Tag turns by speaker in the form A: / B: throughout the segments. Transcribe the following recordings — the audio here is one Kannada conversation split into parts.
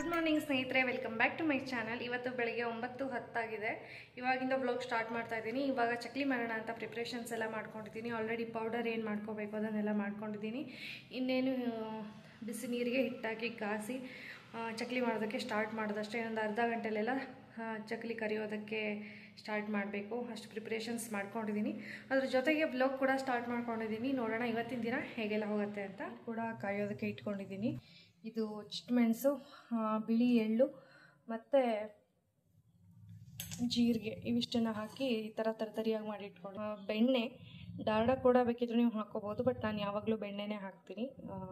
A: ಮಾರ್ನಿಂಗ್ ಸ್ನೇಹಿತರೆ, welcome back to my channel. ಇವತ್ತು ಬೆಳಗ್ಗೆ 9:10 ಆಗಿದೆ. ಇವಾಗಿಂದ ಬ್ಲಾಗ್ ಸ್ಟಾರ್ಟ್ ಮಾಡ್ತಾ ಇದ್ದೀನಿ. ಇವಾಗ ಚಕ್ಲಿ ಮಾಡೋಣ ಅಂತ ಪ್ರಿಪ್ರೇಷನ್ಸ್ ಎಲ್ಲ ಮಾಡ್ಕೊಂಡಿದ್ದೀನಿ. ಆಲ್ರೆಡಿ ಪೌಡರ್ ಏನು ಮಾಡ್ಕೋಬೇಕು ಅದನ್ನೆಲ್ಲ ಮಾಡ್ಕೊಂಡಿದ್ದೀನಿ. ಇನ್ನೇನು ಬಿಸಿ ನೀರಿಗೆ ಹಿಟ್ಟಾಕಿ ಕಾಸಿ ಚಕ್ಲಿ ಮಾಡೋದಕ್ಕೆ ಸ್ಟಾರ್ಟ್ ಮಾಡೋದಷ್ಟೇ. ಒಂದು ಅರ್ಧ ಗಂಟೆಲೆಲ್ಲ ಚಕ್ಲಿ ಕರಿಯೋದಕ್ಕೆ ಸ್ಟಾರ್ಟ್ ಮಾಡಬೇಕು. ಅಷ್ಟು ಪ್ರಿಪ್ರೇಷನ್ಸ್ ಮಾಡ್ಕೊಂಡಿದ್ದೀನಿ. ಅದ್ರ ಜೊತೆಗೆ ಬ್ಲಾಗ್ ಕೂಡ ಸ್ಟಾರ್ಟ್ ಮಾಡ್ಕೊಂಡಿದ್ದೀನಿ. ನೋಡೋಣ ಇವತ್ತಿನ ದಿನ ಹೇಗೆಲ್ಲ ಹೋಗುತ್ತೆ ಅಂತ. ಕೂಡ ಕಾಯೋದಕ್ಕೆ ಇಟ್ಕೊಂಡಿದ್ದೀನಿ. ಇದು ಚಿಟ್ಟಮೆಣಸು, ಬಿಳಿ ಎಳ್ಳು ಮತ್ತು ಜೀರಿಗೆ ಇವಿಷ್ಟನ್ನು ಹಾಕಿ ಈ ಥರ ತರಿಯಾಗಿ ಮಾಡಿ ಇಟ್ಕೊಂಡು, ಬೆಣ್ಣೆ ಡಾಲ್ಡ ಕೂಡ ಬೇಕಿದ್ರೆ ನೀವು ಹಾಕ್ಕೋಬೋದು. ಬಟ್ ನಾನು ಯಾವಾಗಲೂ ಬೆಣ್ಣೆನೇ ಹಾಕ್ತೀನಿ,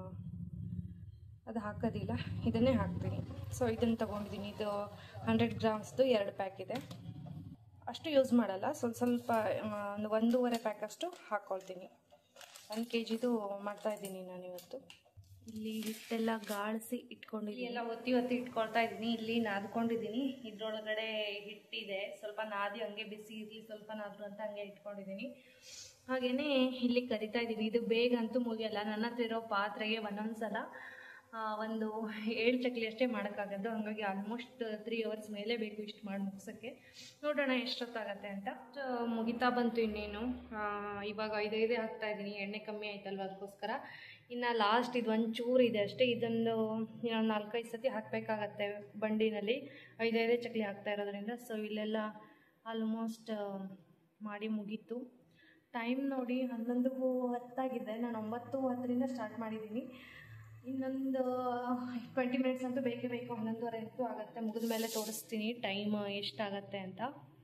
A: ಅದು ಹಾಕೋದಿಲ್ಲ, ಇದನ್ನೇ ಹಾಕ್ತೀನಿ. ಸೊ ಇದನ್ನು ತೊಗೊಂಡಿದ್ದೀನಿ. ಇದು 100 ಗ್ರಾಮ್ಸ್ದು 2 ಪ್ಯಾಕ್ ಇದೆ. ಅಷ್ಟು ಯೂಸ್ ಮಾಡಲ್ಲ, ಸ್ವಲ್ಪ ಒಂದು 1.5 ಪ್ಯಾಕ್ ಅಷ್ಟು ಹಾಕ್ಕೊಳ್ತೀನಿ. 1 kgದು ಮಾಡ್ತಾಯಿದ್ದೀನಿ ನಾನಿವತ್ತು. ಇಲ್ಲಿ ಹಿಟ್ಟೆಲ್ಲ ಗಾಳಿಸಿ ಇಟ್ಕೊಂಡಿದ್ದೀನಿ, ಎಲ್ಲ ಒತ್ತಿ ಇಟ್ಕೊಳ್ತಾ ಇದ್ದೀನಿ. ಇಲ್ಲಿ ನಾದ್ಕೊಂಡಿದ್ದೀನಿ. ಇದ್ರೊಳಗಡೆ ಹಿಟ್ಟಿದೆ, ಸ್ವಲ್ಪ ನಾದಿ ಹಂಗೆ ಬಿಸಿ ಇರಲಿ, ಸ್ವಲ್ಪ ನಾದ್ರು ಅಂತ ಹಂಗೆ ಇಟ್ಕೊಂಡಿದ್ದೀನಿ. ಹಾಗೆಯೇ ಇಲ್ಲಿ ಕರಿತಾ ಇದ್ದೀನಿ. ಇದು ಬೇಗ ಅಂತೂ ಮುಗಿಯಲ್ಲ. ನನ್ನ ಹತ್ರ ಇರೋ ಪಾತ್ರೆಗೆ ಒಂದೊಂದ್ಸಲ ಒಂದು 7 ಚಕ್ಲಿ ಅಷ್ಟೇ ಮಾಡೋಕ್ಕಾಗದ್ದು. ಹಾಗಾಗಿ ಆಲ್ಮೋಸ್ಟ್ 3 hours ಮೇಲೆ ಬೇಕು ಇಷ್ಟು ಮಾಡಿ ಮುಗಿಸೋಕ್ಕೆ. ನೋಡೋಣ ಎಷ್ಟೊತ್ತಾಗತ್ತೆ ಅಂತ. ಮುಗಿತಾ ಬಂತು. ಇನ್ನೇನು ಇವಾಗ 5 ಹಾಕ್ತಾಯಿದ್ದೀನಿ. ಎಣ್ಣೆ ಕಮ್ಮಿ ಆಯ್ತಲ್ವ, ಅದಕ್ಕೋಸ್ಕರ. ಇನ್ನು ಲಾಸ್ಟ್ ಇದು ಒಂಚೂರು ಇದೆ ಅಷ್ಟೇ. ಇದನ್ನು 4-5 ಸತಿ ಹಾಕಬೇಕಾಗತ್ತೆ ಬಂಡಿನಲ್ಲಿ. 5 ಚಕ್ಲಿ ಹಾಕ್ತಾ ಇರೋದ್ರಿಂದ. ಸೊ ಇಲ್ಲೆಲ್ಲ ಆಲ್ಮೋಸ್ಟ್ ಮಾಡಿ ಮುಗೀತು. ಟೈಮ್ ನೋಡಿ 11:10 ನಾನು 9:10 ಸ್ಟಾರ್ಟ್ ಮಾಡಿದ್ದೀನಿ. ಇನ್ನೊಂದು 20 ಮಿನಿಟ್ಸ್ ಅಂತೂ ಬೇಕೇ ಬೇಕು. 11:30 ಅಂತೂ ಆಗುತ್ತೆ. ಮುಗಿದ ಮೇಲೆ ತೋರಿಸ್ತೀನಿ ಟೈಮ್ ಎಷ್ಟಾಗತ್ತೆ ಅಂತ.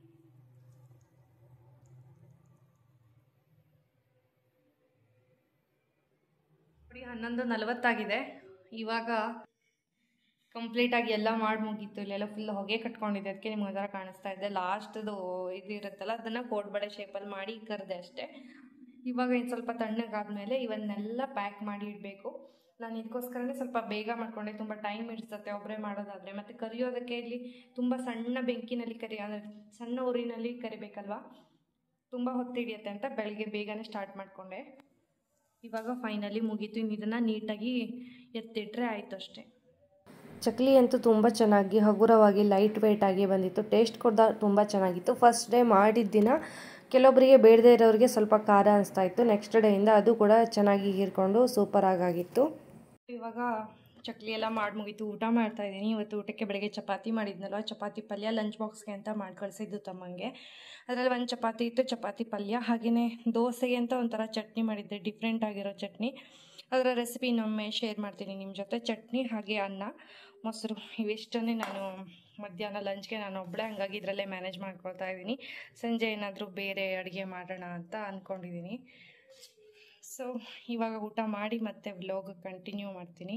A: ನೋಡಿ 11:40 ಇವಾಗ ಕಂಪ್ಲೀಟಾಗಿ ಎಲ್ಲ ಮಾಡಿ ಮುಗೀತು. ಇಲ್ಲೆಲ್ಲ ಫುಲ್ ಹೊಗೆ ಕಟ್ಕೊಂಡಿದೆ, ಅದಕ್ಕೆ ನಿಮ್ಗೆ ಅದರ ಕಾಣಿಸ್ತಾ ಇದೆ. ಲಾಸ್ಟ್ದು ಇದು ಇರುತ್ತಲ್ಲ, ಅದನ್ನು ಕೋಡ್ಬಳೆ ಶೇಪಲ್ಲಿ ಮಾಡಿ ಕರೆದೆ ಅಷ್ಟೇ. ಇವಾಗ ಇನ್ನು ಸ್ವಲ್ಪ ತಣ್ಣಗಾದ್ಮೇಲೆ ಇವನ್ನೆಲ್ಲ ಪ್ಯಾಕ್ ಮಾಡಿ ಇಡಬೇಕು. ನಾನು ಇದಕ್ಕೋಸ್ಕರನೇ ಸ್ವಲ್ಪ ಬೇಗ ಮಾಡ್ಕೊಂಡೆ. ತುಂಬ ಟೈಮ್ ಇಡ್ಸತ್ತೆ ಒಬ್ಬರೇ ಮಾಡೋದಾದರೆ. ಮತ್ತು ಕರಿಯೋದಕ್ಕೆ ಇಲ್ಲಿ ತುಂಬ ಸಣ್ಣ ಬೆಂಕಿನಲ್ಲಿ ಅಂದರೆ ಸಣ್ಣ ಊರಿನಲ್ಲಿ ಕರಿಬೇಕಲ್ವ, ತುಂಬ ಹೊತ್ತು ಹಿಡಿಯುತ್ತೆ ಅಂತ ಬೆಳಗ್ಗೆ ಬೇಗನೆ ಸ್ಟಾರ್ಟ್ ಮಾಡಿಕೊಂಡೆ. ಇವಾಗ ಫೈನಲಿ ಮುಗೀತು. ಇನ್ನು ಇದನ್ನು ನೀಟಾಗಿ ಎತ್ತಿಟ್ರೆ ಆಯಿತು ಅಷ್ಟೇ. ಚಕ್ಲಿ ಅಂತೂ ತುಂಬ ಚೆನ್ನಾಗಿ ಹಗುರವಾಗಿ ಲೈಟ್ ವೆಯ್ಟಾಗಿ ಬಂದಿತ್ತು. ಟೇಸ್ಟ್ ಕೂಡ ತುಂಬ ಚೆನ್ನಾಗಿತ್ತು. ಫಸ್ಟ್ ಡೇ ಮಾಡಿದ ದಿನ ಕೆಲವೊಬ್ಬರಿಗೆ ಬೇಡದೇ ಇರೋರಿಗೆ ಸ್ವಲ್ಪ ಖಾರ ಅನಿಸ್ತಾಯಿತ್ತು. ನೆಕ್ಸ್ಟ್ ಡೇಯಿಂದ ಅದು ಕೂಡ ಚೆನ್ನಾಗಿ ಹೀರ್ಕೊಂಡು ಸೂಪರಾಗಿತ್ತು. ಇವಾಗ ಚಕ್ಲಿ ಎಲ್ಲ ಮಾಡಿ ಮುಗೀತು. ಊಟ ಮಾಡ್ತಾಯಿದ್ದೀನಿ. ಇವತ್ತು ಊಟಕ್ಕೆ ಬೆಳಗ್ಗೆ ಚಪಾತಿ ಮಾಡಿದ್ನಲ್ವ, ಚಪಾತಿ ಪಲ್ಯ ಲಂಚ್ ಬಾಕ್ಸ್ಗೆ ಅಂತ ಮಾಡಿ ಕಳಿಸಿದ್ದು ತಮ್ಮಂಗೆ. ಅದರಲ್ಲಿ 1 ಚಪಾತಿ ಇತ್ತು, ಚಪಾತಿ ಪಲ್ಯ. ಹಾಗೆಯೇ ದೋಸೆಗೆ ಅಂತ ಒಂಥರ ಚಟ್ನಿ ಮಾಡಿದ್ದೆ, ಡಿಫ್ರೆಂಟ್ ಆಗಿರೋ ಚಟ್ನಿ. ಅದರ ರೆಸಿಪಿ ಇನ್ನೊಮ್ಮೆ ಶೇರ್ ಮಾಡ್ತೀನಿ ನಿಮ್ಮ ಜೊತೆ. ಚಟ್ನಿ ಹಾಗೆ ಅನ್ನ, ಮೊಸರು ಇವಿಷ್ಟನ್ನೇ ನಾನು ಮಧ್ಯಾಹ್ನ ಲಂಚ್ಗೆ ನಾನು ಒಬ್ಬಳೇ, ಹಂಗಾಗಿ ಇದರಲ್ಲೇ ಮ್ಯಾನೇಜ್ ಮಾಡ್ಕೊಳ್ತಾ ಇದ್ದೀನಿ. ಸಂಜೆ ಏನಾದರೂ ಬೇರೆ ಅಡುಗೆ ಮಾಡೋಣ ಅಂತ ಅಂದ್ಕೊಂಡಿದ್ದೀನಿ. ಸೊ ಇವಾಗ ಊಟ ಮಾಡಿ ಮತ್ತೆ ವ್ಲಾಗ್ ಕಂಟಿನ್ಯೂ ಮಾಡ್ತೀನಿ.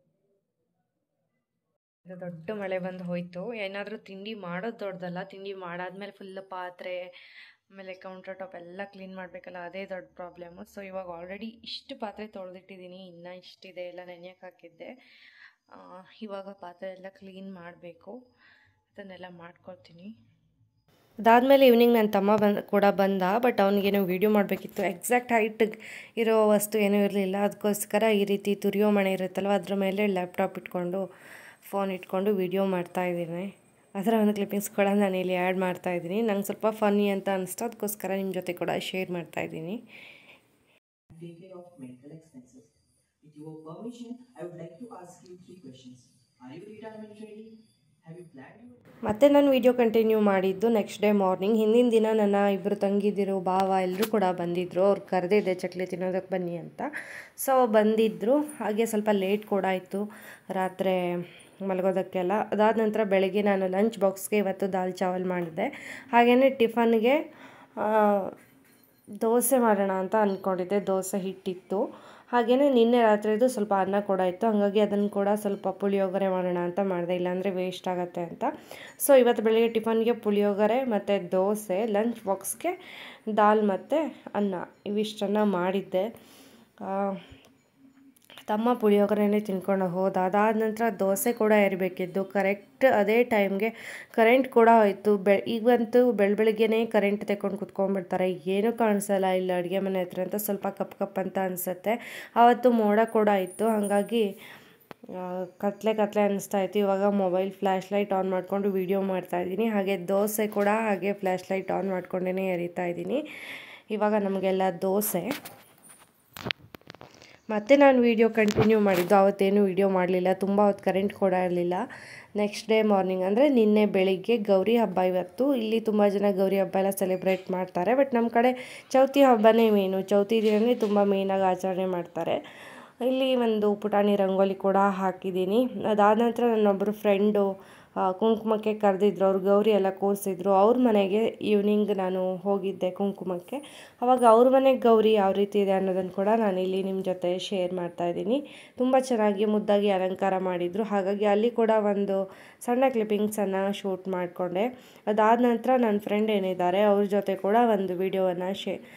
A: ದೊಡ್ಡ ಮಳೆ ಬಂದು ಹೋಯಿತು. ಏನಾದರೂ ತಿಂಡಿ ಮಾಡೋದು ದೊಡ್ಡದಲ್ಲ, ತಿಂಡಿ ಮಾಡಾದ್ಮೇಲೆ ಫುಲ್ ಪಾತ್ರೆ ಆಮೇಲೆ ಕೌಂಟರ್ ಟಾಪ್ ಎಲ್ಲ ಕ್ಲೀನ್ ಮಾಡಬೇಕಲ್ಲ, ಅದೇ ದೊಡ್ಡ ಪ್ರಾಬ್ಲಮ್ಮು. ಸೊ ಇವಾಗ ಆಲ್ರೆಡಿ ಇಷ್ಟು ಪಾತ್ರೆ ತೊಳೆದಿಟ್ಟಿದ್ದೀನಿ, ಇನ್ನೂ ಇಷ್ಟಿದೆ, ಎಲ್ಲ ನೆನೆಯಕ್ಕೆ ಹಾಕಿದ್ದೆ. ಇವಾಗ ಪಾತ್ರೆ ಎಲ್ಲ ಕ್ಲೀನ್ ಮಾಡಬೇಕು, ಅದನ್ನೆಲ್ಲ ಮಾಡ್ಕೊಳ್ತೀನಿ. ಅದಾದಮೇಲೆ ಈವ್ನಿಂಗ್ ನನ್ನ ತಮ್ಮ ಕೂಡ ಬಂದ. ಬಟ್ ಅವ್ನಿಗೇನೋ ವೀಡಿಯೋ ಮಾಡಬೇಕಿತ್ತು. ಎಕ್ಸಾಕ್ಟ್ ಹೈಟ್ ಇರೋ ವಸ್ತು ಏನೂ ಇರಲಿಲ್ಲ. ಅದಕ್ಕೋಸ್ಕರ ಈ ರೀತಿ ತುರಿಯೋ ಮಣೆ ಇರುತ್ತಲ್ವ, ಅದ್ರ ಮೇಲೆ ಲ್ಯಾಪ್ಟಾಪ್ ಇಟ್ಕೊಂಡು ಫೋನ್ ಇಟ್ಕೊಂಡು ವೀಡಿಯೋ ಮಾಡ್ತಾಯಿದ್ದೀನಿ. ಅದರ ಒಂದು ಕ್ಲಿಪ್ಪಿಂಗ್ಸ್ ಕೂಡ ನಾನು ಇಲ್ಲಿ ಆ್ಯಡ್ ಮಾಡ್ತಾಯಿದ್ದೀನಿ. ನಂಗೆ ಸ್ವಲ್ಪ ಫನ್ನಿ ಅಂತ ಅನಿಸ್ತು, ಅದಕ್ಕೋಸ್ಕರ ನಿಮ್ಮ ಜೊತೆ ಕೂಡ ಶೇರ್ ಮಾಡ್ತಾಯಿದ್ದೀನಿ. ಮತ್ತೆ ನಾನು ವಿಡಿಯೋ ಕಂಟಿನ್ಯೂ ಮಾಡಿದ್ದು ನೆಕ್ಸ್ಟ್ ಡೇ ಮಾರ್ನಿಂಗ್. ಹಿಂದಿನ ದಿನ ನನ್ನ ಇಬ್ಬರು ತಂಗಿದಿರು, ಭಾವ ಎಲ್ಲರೂ ಕೂಡ ಬಂದಿದ್ದರು. ಅವ್ರು ಕರೆದಿದ್ದೆ ಚಕ್ಲಿ ತಿನ್ನೋದಕ್ಕೆ ಬನ್ನಿ ಅಂತ. ಸೊ ಬಂದಿದ್ದರು. ಹಾಗೆ ಸ್ವಲ್ಪ ಲೇಟ್ ಕೂಡ ಆಯಿತು ರಾತ್ರಿ ಮಲಗೋದಕ್ಕೆಲ್ಲ. ಅದಾದ ನಂತರ ಬೆಳಗ್ಗೆ ನಾನು ಲಂಚ್ ಬಾಕ್ಸ್ಗೆ ಇವತ್ತು ದಾಲ್ ಚಾವಲ್ ಮಾಡಿದ್ದೆ. ಹಾಗೆಯೇ ಟಿಫನ್ಗೆ ದೋಸೆ ಮಾಡೋಣ ಅಂತ ಅಂದ್ಕೊಂಡಿದ್ದೆ. ದೋಸೆ ಹಿಟ್ಟಿತ್ತು. ಹಾಗೆಯೇ ನಿನ್ನೆ ರಾತ್ರಿದು ಸ್ವಲ್ಪ ಅನ್ನ ಕೂಡ ಇತ್ತು, ಹಾಗಾಗಿ ಅದನ್ನು ಕೂಡ ಸ್ವಲ್ಪ ಪುಳಿಯೋಗರೆ ಮಾಡೋಣ ಅಂತ ಮಾಡಿದೆ, ಇಲ್ಲಾಂದರೆ ವೇಸ್ಟ್ ಆಗುತ್ತೆ ಅಂತ. ಸೊ ಇವತ್ತು ಬೆಳಗ್ಗೆ ಟಿಫನ್ಗೆ ಪುಳಿಯೋಗರೆ ಮತ್ತು ದೋಸೆ, ಲಂಚ್ ಬಾಕ್ಸ್ಗೆ ದಾಲ್ ಮತ್ತು ಅನ್ನ ಇವಿಷ್ಟನ್ನು ಮಾಡಿದ್ದೆ. ತಮ್ಮ ಪುಳಿಯೋಗರೆನೇ ತಿನ್ಕೊಂಡು ಹೋದ. ಅದಾದ ನಂತರ ದೋಸೆ ಕೂಡ ಏರಬೇಕಿದ್ದು. ಕರೆಕ್ಟ್ ಅದೇ ಟೈಮ್ಗೆ ಕರೆಂಟ್ ಕೂಡ ಹೋಯಿತು. ಈಗಂತೂ ಬೆಳಗ್ಗೆನೇ ಕರೆಂಟ್ ತೆಕ್ಕೊಂಡು ಕುತ್ಕೊಂಡ್ಬಿಡ್ತಾರೆ, ಏನೂ ಕಾಣಿಸಲ್ಲ ಇಲ್ಲ ಅಡುಗೆ ಮನೆ ಹತ್ರ ಅಂತ. ಸ್ವಲ್ಪ ಕಪ್ ಅಂತ ಅನಿಸುತ್ತೆ. ಆವತ್ತು ಮೋಡ ಕೂಡ ಇತ್ತು, ಹಾಗಾಗಿ ಕತ್ಲೆ ಅನ್ನಿಸ್ತಾ ಇತ್ತು. ಇವಾಗ ಮೊಬೈಲ್ ಫ್ಲ್ಯಾಶ್ ಲೈಟ್ ಆನ್ ಮಾಡಿಕೊಂಡು ವೀಡಿಯೋ ಮಾಡ್ತಾಯಿದ್ದೀನಿ. ಹಾಗೆ ದೋಸೆ ಕೂಡ ಹಾಗೆ ಫ್ಲ್ಯಾಶ್ ಲೈಟ್ ಆನ್ ಮಾಡ್ಕೊಂಡೇ ಎರಿತಾ ಇದ್ದೀನಿ. ಇವಾಗ ನಮಗೆಲ್ಲ ದೋಸೆ. ಮತ್ತು ನಾನು ವೀಡಿಯೋ ಕಂಟಿನ್ಯೂ ಮಾಡಿದ್ದು, ಅವತ್ತೇನು ವೀಡಿಯೋ ಮಾಡಲಿಲ್ಲ, ತುಂಬ ಹೊತ್ತು ಕರೆಂಟ್ ಕೂಡ ಇರಲಿಲ್ಲ. ನೆಕ್ಸ್ಟ್ ಡೇ ಮಾರ್ನಿಂಗ್ ಅಂದರೆ ನಿನ್ನೆ ಬೆಳಿಗ್ಗೆ ಗೌರಿ ಹಬ್ಬ. ಇವತ್ತು ಇಲ್ಲಿ ತುಂಬ ಜನ ಗೌರಿ ಹಬ್ಬ ಎಲ್ಲ ಸೆಲೆಬ್ರೇಟ್ ಮಾಡ್ತಾರೆ. ಬಟ್ ನಮ್ಮ ಕಡೆ ಚೌತಿ ಹಬ್ಬನೇ ಮೇನು. ಚೌತಿ ದಿನವೇ ತುಂಬ ಮೇಯ್ನಾಗಿ ಆಚರಣೆ ಮಾಡ್ತಾರೆ. ಇಲ್ಲಿ ಒಂದು ಪುಟಾಣಿ ರಂಗೋಲಿ ಕೂಡ ಹಾಕಿದ್ದೀನಿ. ಅದಾದ ನಂತರ ನನ್ನೊಬ್ಬರು ಫ್ರೆಂಡು ಕುಂಕುಮಕ್ಕೆ ಕರೆದಿದ್ರು. ಅವ್ರು ಗೌರಿ ಎಲ್ಲ ಕೂರಿಸಿದ್ರು. ಅವ್ರ ಮನೆಗೆ ಈವ್ನಿಂಗ್ ನಾನು ಹೋಗಿದ್ದೆ ಕುಂಕುಮಕ್ಕೆ. ಆವಾಗ ಅವ್ರ ಮನೆಗೆ ಗೌರಿ ಯಾವ ರೀತಿ ಇದೆ ಅನ್ನೋದನ್ನು ಕೂಡ ನಾನು ಇಲ್ಲಿ ನಿಮ್ಮ ಜೊತೆ ಶೇರ್ ಮಾಡ್ತಾಯಿದ್ದೀನಿ. ತುಂಬ ಚೆನ್ನಾಗಿ ಮುದ್ದಾಗಿ ಅಲಂಕಾರ ಮಾಡಿದರು. ಹಾಗಾಗಿ ಅಲ್ಲಿ ಕೂಡ ಒಂದು ಸಣ್ಣ ಕ್ಲಿಪ್ಪಿಂಗ್ಸನ್ನು ಶೂಟ್ ಮಾಡಿಕೊಂಡೆ. ಅದಾದ ನಂತರ ನನ್ನ ಫ್ರೆಂಡ್ ಏನಿದ್ದಾರೆ ಅವ್ರ ಜೊತೆ ಕೂಡ ಒಂದು ವಿಡಿಯೋವನ್ನು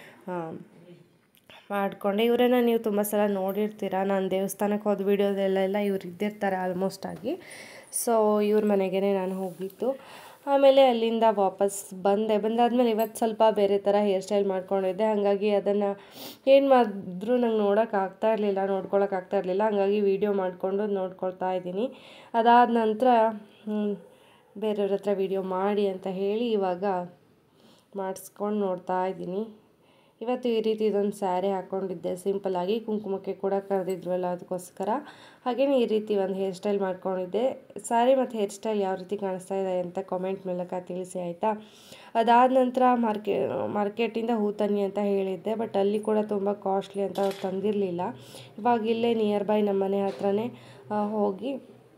A: ಮಾಡಿಕೊಂಡೆ. ಇವರನ್ನು ನೀವು ತುಂಬ ಸಲ ನೋಡಿರ್ತೀರ. ನಾನು ದೇವಸ್ಥಾನಕ್ಕೆ ಹೋದ ವೀಡಿಯೋದಲ್ಲೆಲ್ಲ ಇವ್ರು ಇದ್ದಿರ್ತಾರೆ ಆಲ್ಮೋಸ್ಟ್ ಆಗಿ. ಸೊ ಇವ್ರ ಮನೆಗೇ ನಾನು ಹೋಗಿದ್ದು. ಆಮೇಲೆ ಅಲ್ಲಿಂದ ವಾಪಸ್ ಬಂದಾದಮೇಲೆ ಇವತ್ತು ಸ್ವಲ್ಪ ಬೇರೆ ಥರ ಹೇರ್ ಸ್ಟೈಲ್ ಮಾಡ್ಕೊಂಡಿದ್ದೆ. ಹಾಗಾಗಿ ಅದನ್ನು ಏನು ಮಾಡಿದ್ರೂ ನಂಗೆ ನೋಡ್ಕೊಳಕ್ಕಾಗ್ತಾ ಇರಲಿಲ್ಲ. ಹಾಗಾಗಿ ವೀಡಿಯೋ ಮಾಡಿಕೊಂಡು ನೋಡ್ಕೊಳ್ತಾ ಇದ್ದೀನಿ. ಅದಾದ ನಂತರ ಬೇರೆಯವ್ರ ಹತ್ರ ವೀಡಿಯೋ ಮಾಡಿ ಅಂತ ಹೇಳಿ ಇವಾಗ ಮಾಡಿಸ್ಕೊಂಡು ನೋಡ್ತಾ ಇದ್ದೀನಿ. ಇವತ್ತು ಈ ರೀತಿ ಇದೊಂದು ಸ್ಯಾರಿ ಹಾಕ್ಕೊಂಡಿದ್ದೆ ಸಿಂಪಲ್ಲಾಗಿ. ಕುಂಕುಮಕ್ಕೆ ಕೂಡ ಕರೆದಿದ್ವಲ್ಲ ಅದಕ್ಕೋಸ್ಕರ. ಹಾಗೆಯೇ ಈ ರೀತಿ ಒಂದು ಹೇರ್ ಸ್ಟೈಲ್ ಮಾಡ್ಕೊಂಡಿದ್ದೆ. ಸ್ಯಾರಿ ಮತ್ತು ಹೇರ್ ಸ್ಟೈಲ್ ಯಾವ ರೀತಿ ಕಾಣಿಸ್ತಾ ಇದೆ ಅಂತ ಕಾಮೆಂಟ್ ಮೂಲಕ ತಿಳಿಸಿ ಆಯಿತಾ. ಅದಾದ ನಂತರ ಮಾರ್ಕೆಟಿಂದ ಹೂ ತನ್ನಿ ಅಂತ ಹೇಳಿದ್ದೆ. ಬಟ್ ಅಲ್ಲಿ ಕೂಡ ತುಂಬ ಕಾಸ್ಟ್ಲಿ ಅಂತ ಅವ್ರು ತಂದಿರಲಿಲ್ಲ. ಇವಾಗ ಇಲ್ಲೇ ನಿಯರ್ ಬೈ ನಮ್ಮ ಮನೆ ಹತ್ರನೇ ಹೋಗಿ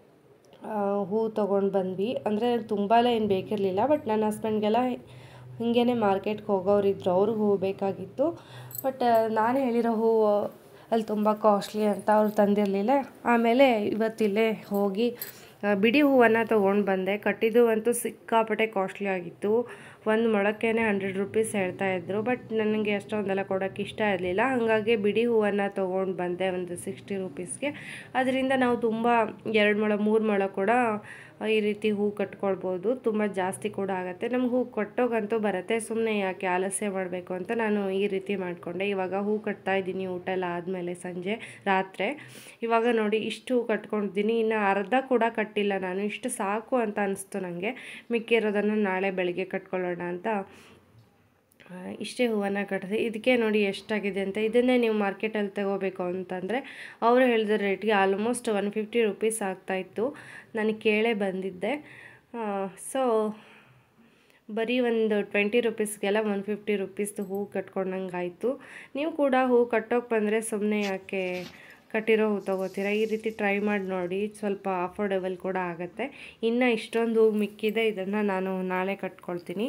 A: ಹೂ ತೊಗೊಂಡು ಬಂದ್ವಿ. ಅಂದರೆ ತುಂಬ ಎಲ್ಲ ಏನು ಬೇಕಿರಲಿಲ್ಲ. ಬಟ್ ನನ್ನ ಹಸ್ಬೆಂಡ್ಗೆಲ್ಲ ಹಿಂಗೇ ಮಾರ್ಕೆಟ್ಗೆ ಹೋಗೋರಿದ್ರು, ಅವ್ರಿಗೆ ಹೂವು ಬೇಕಾಗಿತ್ತು. ಬಟ್ ನಾನು ಹೇಳಿರೋ ಹೂವು ಅಲ್ಲಿ ತುಂಬ ಕಾಸ್ಟ್ಲಿ ಅಂತ ಅವ್ರು ತಂದಿರಲಿಲ್ಲ. ಆಮೇಲೆ ಇವತ್ತಿಲ್ಲೇ ಹೋಗಿ ಬಿಡಿ ಹೂವನ್ನು ತೊಗೊಂಡು ಬಂದೆ. ಕಟ್ಟಿದ್ದು ಅಂತೂ ಸಿಕ್ಕಾಪಟ್ಟೆ ಕಾಸ್ಟ್ಲಿ ಆಗಿತ್ತು. ಒಂದು ಮೊಳಕ್ಕೆ 100 ರೂಪೀಸ್ ಹೇಳ್ತಾಯಿದ್ರು. ಬಟ್ ನನಗೆ ಅಷ್ಟೊಂದೆಲ್ಲ ಕೊಡೋಕ್ಕೆ ಇಷ್ಟ ಇರಲಿಲ್ಲ. ಹಾಗಾಗಿ ಬಿಡಿ ಹೂವನ್ನು ತೊಗೊಂಡು ಬಂದೆ ಒಂದು 60 ರೂಪೀಸ್ಗೆ. ಅದರಿಂದ ನಾವು ತುಂಬ 2 ಮೊಳ 3 ಮೊಳ ಕೂಡ ಈ ರೀತಿ ಹೂ ಕಟ್ಕೊಳ್ಬೋದು. ತುಂಬ ಜಾಸ್ತಿ ಕೂಡ ಆಗುತ್ತೆ. ನಮ್ಗೆ ಹೂ ಕಟ್ಟೋಗಂತೂ ಬರುತ್ತೆ. ಸುಮ್ಮನೆ ಯಾಕೆ ಆಲಸ್ಯ ಮಾಡಬೇಕು ಅಂತ ನಾನು ಈ ರೀತಿ ಮಾಡಿಕೊಂಡೆ. ಇವಾಗ ಹೂ ಕಟ್ತಾಯಿದ್ದೀನಿ ಊಟ ಎಲ್ಲ ಆದಮೇಲೆ ರಾತ್ರಿ. ಇವಾಗ ನೋಡಿ ಇಷ್ಟು ಹೂ ಕಟ್ಕೊಂಡಿದ್ದೀನಿ. ಇನ್ನು ಅರ್ಧ ಕೂಡ ಕಟ್ಟಿಲ್ಲ ನಾನು. ಇಷ್ಟು ಸಾಕು ಅಂತ ಅನಿಸ್ತು ನನಗೆ. ಮಿಕ್ಕಿರೋದನ್ನು ನಾಳೆ ಬೆಳಿಗ್ಗೆ ಕಟ್ಕೊಳ್ಳೋಣ ಅಂತ ಇಷ್ಟೇ ಹೂವನ್ನು ಕಟ್ಟಿದೆ. ಇದಕ್ಕೆ ನೋಡಿ ಎಷ್ಟಾಗಿದೆ ಅಂತ. ಇದನ್ನೇ ನೀವು ಮಾರ್ಕೆಟಲ್ಲಿ ತಗೋಬೇಕು ಅಂತಂದರೆ ಅವರು ಹೇಳಿದ ರೇಟ್ಗೆ ಆಲ್ಮೋಸ್ಟ್ 150 ರೂಪೀಸ್ ಆಗ್ತಾಯಿತ್ತು. ನನಗೆ ಕೇಳೇ ಬಂದಿದ್ದೆ. ಸೊ ಬರೀ ಒಂದು 20 ರೂಪೀಸ್ಗೆಲ್ಲ 150 ರೂಪೀಸ್ದು ಹೂ ಕಟ್ಕೊಂಡಂಗೆ ಆಯಿತು. ನೀವು ಕೂಡ ಹೂ ಕಟ್ಟೋಕೆ ಬಂದರೆ ಸುಮ್ಮನೆ ಯಾಕೆ ಕಟ್ಟಿರೋ ಹೂ ತೊಗೋತೀರ. ಈ ರೀತಿ ಟ್ರೈ ಮಾಡಿ ನೋಡಿ, ಸ್ವಲ್ಪ ಅಫೋರ್ಡೆಬಲ್ ಕೂಡ ಆಗುತ್ತೆ. ಇನ್ನು ಇಷ್ಟೊಂದು ಹೂ ಮಿಕ್ಕಿದೆ, ಇದನ್ನು ನಾನು ನಾಳೆ ಕಟ್ಕೊಳ್ತೀನಿ.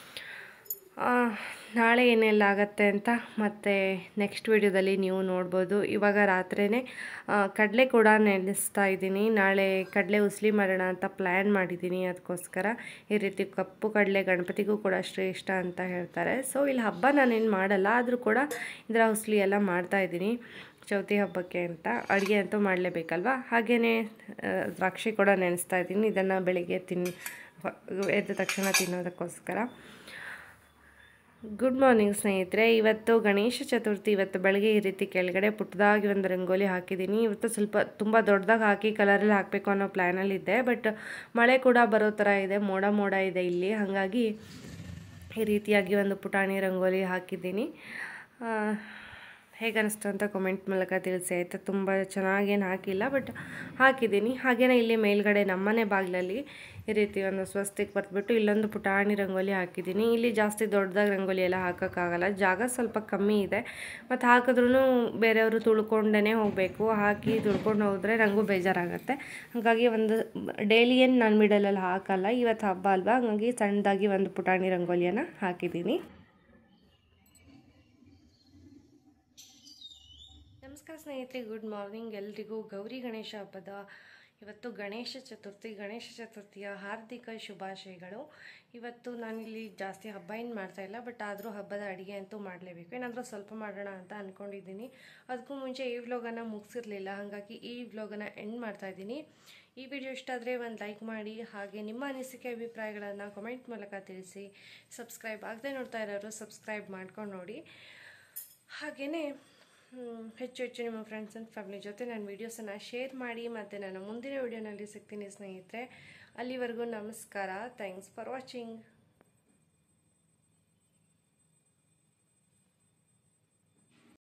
A: ನಾಳೆ ಏನೆಲ್ಲ ಆಗುತ್ತೆ ಅಂತ ಮತ್ತು ನೆಕ್ಸ್ಟ್ ವಿಡಿಯೋದಲ್ಲಿ ನೀವು ನೋಡ್ಬೋದು. ಇವಾಗ ರಾತ್ರಿಯೇ ಕಡಲೆ ಕೂಡ ನೆನೆಸ್ತಾ ಇದ್ದೀನಿ. ನಾಳೆ ಕಡಲೆ ಉಸ್ಲಿ ಮಾಡೋಣ ಅಂತ ಪ್ಲ್ಯಾನ್ ಮಾಡಿದ್ದೀನಿ. ಅದಕ್ಕೋಸ್ಕರ ಈ ರೀತಿ ಕಪ್ಪು ಕಡಲೆ ಗಣಪತಿಗೂ ಕೂಡ ಶ್ರೇಷ್ಠ ಅಂತ ಹೇಳ್ತಾರೆ. ಸೊ ಇಲ್ಲಿ ಹಬ್ಬ ನಾನೇನು ಮಾಡಲ್ಲ, ಆದರೂ ಕೂಡ ಇದರ ಉಸ್ಲಿ ಎಲ್ಲ ಮಾಡ್ತಾಯಿದ್ದೀನಿ ಚೌತಿ ಹಬ್ಬಕ್ಕೆ ಅಂತ. ಅಡುಗೆ ಅಂತೂ ಮಾಡಲೇಬೇಕಲ್ವ. ಹಾಗೆಯೇ ದ್ರಾಕ್ಷಿ ಕೂಡ ನೆನೆಸ್ತಾ ಇದ್ದೀನಿ. ಇದನ್ನು ಬೆಳಿಗ್ಗೆ ಎದ್ದ ತಕ್ಷಣ ತಿನ್ನೋದಕ್ಕೋಸ್ಕರ. ಗುಡ್ ಮಾರ್ನಿಂಗ್ ಸ್ನೇಹಿತರೆ. ಇವತ್ತು ಗಣೇಶ ಚತುರ್ಥಿ. ಇವತ್ತು ಬೆಳಗ್ಗೆ ಈ ರೀತಿ ಕೆಳಗಡೆ ಪುಟ್ಟದಾಗಿ ಒಂದು ರಂಗೋಲಿ ಹಾಕಿದ್ದೀನಿ. ಇವತ್ತು ಸ್ವಲ್ಪ ತುಂಬ ದೊಡ್ಡದಾಗಿ ಹಾಕಿ ಕಲರಲ್ಲಿ ಹಾಕಬೇಕು ಅನ್ನೋ ಪ್ಲ್ಯಾನಲ್ಲಿದ್ದೆ. ಬಟ್ ಮಳೆ ಕೂಡ ಬರೋ ಥರ ಇದೆ, ಮೋಡ ಇದೆ ಇಲ್ಲಿ. ಹಾಗಾಗಿ ಈ ರೀತಿಯಾಗಿ ಒಂದು ಪುಟಾಣಿ ರಂಗೋಲಿ ಹಾಕಿದ್ದೀನಿ. ಹೇಗೆ ಅನಿಸ್ತು ಅಂತ ಕಮೆಂಟ್ ಮೂಲಕ ತಿಳಿಸಿ ಆಯಿತಾ. ತುಂಬ ಚೆನ್ನಾಗೇನು ಹಾಕಿಲ್ಲ, ಬಟ್ ಹಾಕಿದ್ದೀನಿ. ಹಾಗೆಯೇ ಇಲ್ಲಿ ಮೇಲ್ಗಡೆ ನಮ್ಮನೆ ಬಾಗಿಲಲ್ಲಿ ಈ ರೀತಿ ಒಂದು ಸ್ವಸ್ತಿಕ್ ಬರೆದ್ಬಿಟ್ಟು ಇಲ್ಲೊಂದು ಪುಟಾಣಿ ರಂಗೋಲಿ ಹಾಕಿದ್ದೀನಿ. ಇಲ್ಲಿ ಜಾಸ್ತಿ ದೊಡ್ಡದಾಗಿ ರಂಗೋಲಿ ಎಲ್ಲ ಹಾಕೋಕ್ಕಾಗಲ್ಲ, ಜಾಗ ಸ್ವಲ್ಪ ಕಮ್ಮಿ ಇದೆ. ಮತ್ತು ಹಾಕಿದ್ರೂ ಬೇರೆಯವರು ತುಳ್ಕೊಂಡೇ ಹೋಗಬೇಕು. ಹಾಕಿ ತುಳ್ಕೊಂಡು ಹೋದರೆ ನನಗೂ ಬೇಜಾರಾಗುತ್ತೆ. ಹಾಗಾಗಿ ಒಂದು ಡೈಲಿ ಏನು ನಾನು ಮಿಡಲಲ್ಲಿ ಹಾಕಲ್ಲ. ಇವತ್ತು ಹಬ್ಬ ಅಲ್ವಾ, ಹಾಗಾಗಿ ಸಣ್ಣದಾಗಿ ಒಂದು ಪುಟಾಣಿ ರಂಗೋಲಿಯನ್ನು ಹಾಕಿದ್ದೀನಿ. ನಮಸ್ಕಾರ ಸ್ನೇಹಿತರೆ, ಗುಡ್ ಮಾರ್ನಿಂಗ್ ಎಲ್ರಿಗೂ. ಗೌರಿ ಗಣೇಶ ಹಬ್ಬದ ಇವತ್ತು ಗಣೇಶ ಚತುರ್ಥಿಯ ಹಾರ್ದಿಕ ಶುಭಾಶಯಗಳು. ಇವತ್ತು ನಾನಿಲ್ಲಿ ಜಾಸ್ತಿ ಹಬ್ಬ ಏನು ಮಾಡ್ತಾಯಿಲ್ಲ, ಬಟ್ ಆದರೂ ಹಬ್ಬದ ಅಡುಗೆ ಅಂತೂ ಮಾಡಲೇಬೇಕು. ಏನಾದರೂ ಸ್ವಲ್ಪ ಮಾಡೋಣ ಅಂತ ಅಂದ್ಕೊಂಡಿದ್ದೀನಿ. ಅದಕ್ಕೂ ಮುಂಚೆ ಈ ವ್ಲಾಗನ್ನು ಮುಗಿಸಿರಲಿಲ್ಲ, ಹಾಗಾಗಿ ಈ ವ್ಲಾಗನ್ನು ಎಂಡ್ ಮಾಡ್ತಾಯಿದ್ದೀನಿ. ಈ ವಿಡಿಯೋ ಇಷ್ಟ ಆದರೆ ಒಂದು ಲೈಕ್ ಮಾಡಿ, ಹಾಗೆ ನಿಮ್ಮ ಅನಿಸಿಕೆ ಅಭಿಪ್ರಾಯಗಳನ್ನು ಕಮೆಂಟ್ ಮೂಲಕ ತಿಳಿಸಿ. ಸಬ್ಸ್ಕ್ರೈಬ್ ಆಗದೆ ನೋಡ್ತಾ ಇರೋರು ಸಬ್ಸ್ಕ್ರೈಬ್ ಮಾಡ್ಕೊಂಡು ನೋಡಿ. ಹಾಗೆಯೇ ಹೆಚ್ಚು ಹೆಚ್ಚು ನಿಮ್ಮ ಫ್ರೆಂಡ್ಸ್ ಆ್ಯಂಡ್ ಫ್ಯಾಮಿಲಿ ಜೊತೆ ನನ್ನ ವೀಡಿಯೋಸನ್ನು ಶೇರ್ ಮಾಡಿ. ಮತ್ತು ನಾನು ಮುಂದಿನ ವೀಡಿಯೋನಲ್ಲಿ ಸಿಗ್ತೀನಿ ಸ್ನೇಹಿತರೆ. ಅಲ್ಲಿವರೆಗೂ ನಮಸ್ಕಾರ. Thanks for watching.